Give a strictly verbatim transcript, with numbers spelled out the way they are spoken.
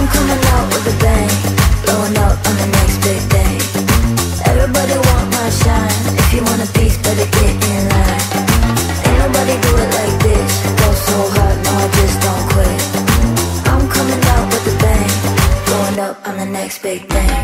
I'm coming out with a bang, blowing up on the next big thing. Everybody want my shine. If you want a piece, better get in line. Ain't nobody do it like this. Go so hard, no, I just don't quit. I'm coming out with a bang, blowing up on the next big thing.